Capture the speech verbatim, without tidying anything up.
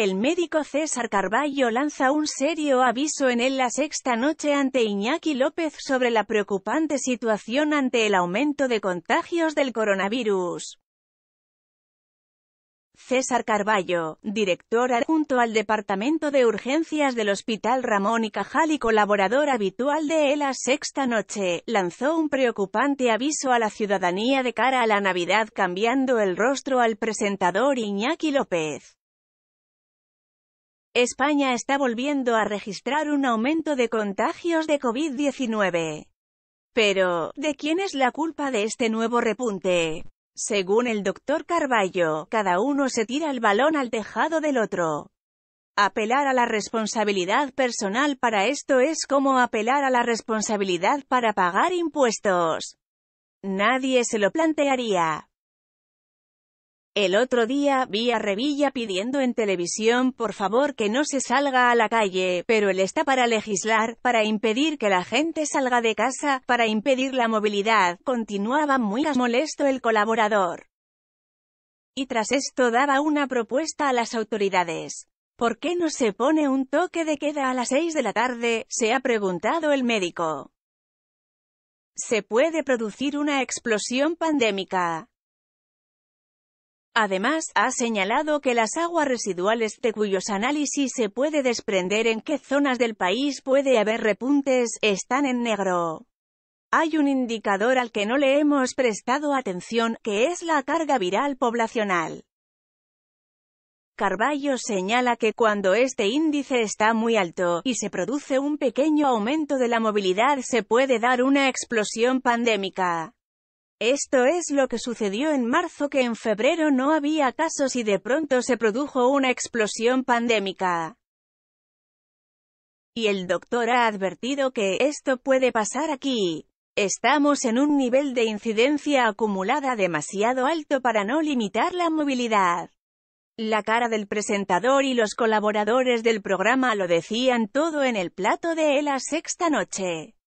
El médico César Carballo lanza un serio aviso en La Sexta Noche ante Iñaki López sobre la preocupante situación ante el aumento de contagios del coronavirus. César Carballo, director adjunto al Departamento de Urgencias del Hospital Ramón y Cajal y colaborador habitual de La Sexta Noche, lanzó un preocupante aviso a la ciudadanía de cara a la Navidad, cambiando el rostro al presentador Iñaki López. España está volviendo a registrar un aumento de contagios de COVID diecinueve. Pero, ¿de quién es la culpa de este nuevo repunte? Según el doctor Carballo, cada uno se tira el balón al tejado del otro. Apelar a la responsabilidad personal para esto es como apelar a la responsabilidad para pagar impuestos. Nadie se lo plantearía. El otro día vi a Revilla pidiendo en televisión por favor que no se salga a la calle, pero él está para legislar, para impedir que la gente salga de casa, para impedir la movilidad, continuaba muy molesto el colaborador. Y tras esto daba una propuesta a las autoridades. ¿Por qué no se pone un toque de queda a las seis de la tarde?, se ha preguntado el médico. Se puede producir una explosión pandémica. Además, ha señalado que las aguas residuales de cuyos análisis se puede desprender en qué zonas del país puede haber repuntes, están en negro. Hay un indicador al que no le hemos prestado atención, que es la carga viral poblacional. Carballo señala que cuando este índice está muy alto, y se produce un pequeño aumento de la movilidad, se puede dar una explosión pandémica. Esto es lo que sucedió en marzo, que en febrero no había casos y de pronto se produjo una explosión pandémica. Y el doctor ha advertido que esto puede pasar aquí. Estamos en un nivel de incidencia acumulada demasiado alto para no limitar la movilidad. La cara del presentador y los colaboradores del programa lo decían todo en el plato de La Sexta Noche.